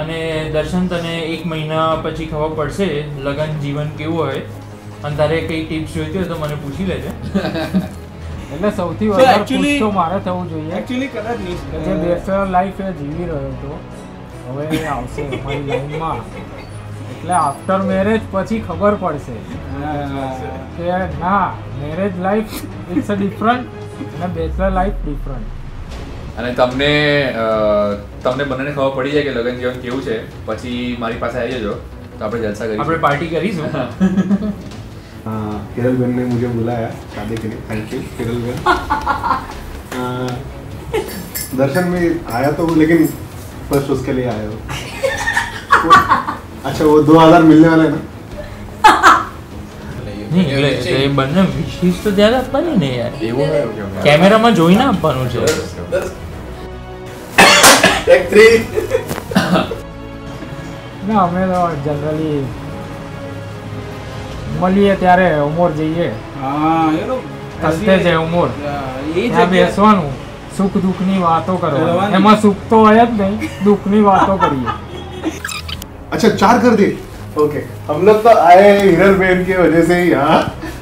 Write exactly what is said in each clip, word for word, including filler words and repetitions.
અને દર્શન તને એક મહિના પછી ખબર પડશે લગ્ન જીવન કેવું હોય અને તારે કઈ ટિપ્સ જોઈતી હોય તો મને પૂછી લેજે. એટલે સૌથી વધારે ખુશ તો મારે થવું જોઈએ એકચ્યુઅલી કદાચ નહીં કે જે બેચલર લાઈફ એ જીવી રહ્યો હતો હવે એ આવશે અમારી લાઈનમાં. એટલે આફ્ટર મેરેજ પછી ખબર પડશે કે ના marriage life it's a different અને બેચલર લાઈફ ડિફરન્ટ. અને તમને તમને બંનેને ખબર પડી જાય કે લગ્ન જીવન કેવું છે પછી મારી પાસે આવી જજો તો આપણે જલસા કરીશું, આપણે પાર્ટી કરીશું. हाँ, हिरल बहन ने मुझे बुलाया शादी के लिए. थैंक यू हिरल बहन. दर्शन में आया तो वो, लेकिन फर्स्ट उसके लिए आया हो. अच्छा वो दो हजार मिलने वाला है ना. નહીં એટલે એ બંને વિશેષ તો ત્યારે આપવાની ને યાર, એવું હોય કે કેમેરામાં જોઈને આપવાનું છે. Take three. ના અમે તો જનરલી મળીએ ત્યારે ઉમર જઈએ हाँ ये लोग ચાલતે છે ઉમર ये ત્યાં जगह બેસવાનું સુખ દુઃખની વાતો કરવાની. કરવાની. એમાં સુખ તો હોય જ નહીં, દુઃખની વાતો કરીએ. अच्छा चार कर दिए. ओके हम लोग तो आए हिरल बहन की वजह से ही यहाँ.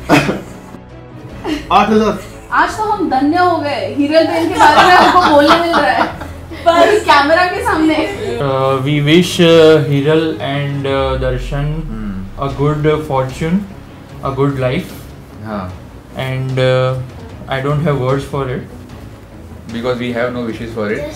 आठ हजार. आज तो हम धन्य हो गए, हिरल बहन के बारे में हमको बोलने मिल रहा है पर कैमरा के सामने. We wish Hiral and Darshan a good uh, fortune, a good life, હા, and uh, I don't have words for it. because we have no wishes for it.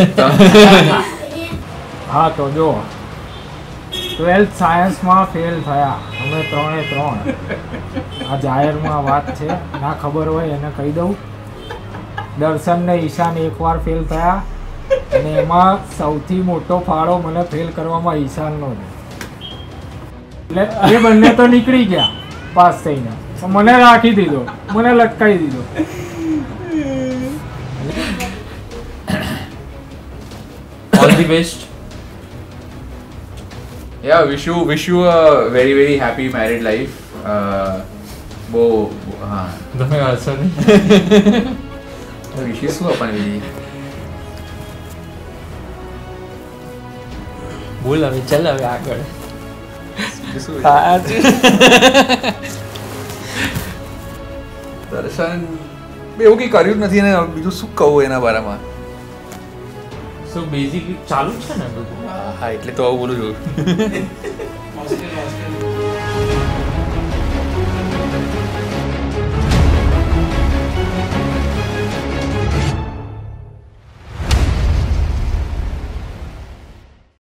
હા તો જો ટ્વેલ્થ સાયન્સમાં ફેલ થયા અમે ત્રણે ત્રણ. આ જાહેરમાં વાત છે, ના ખબર હોય એને કહી દઉં. દર્શન ને ઈશાન એકવાર ફેલ થયા અને એમાં સૌથી મોટો ફાળો મને ફેલ કરવામાં ઈશાનનો છે. એટલે એ બંને તો નીકળી ગયા પાસ થઈને, તો મને રાખી દીધો, મને લટકાવી દીધો. All the best. Yeah, wish you wish you a very very happy married life. Uh, બહુ હા તમે હસો નહીં. વિશેષ શું આપણને બીજી બોલ હવે, ચાલ હવે આગળ. શું હા, દર્શન એવું કંઈ કર્યું જ નથી ને બીજું શું કહું એના બારામાં. સો બેઝિકલી ચાલુ જ છે ને બધું. હા એટલે તો આવું બોલું છું.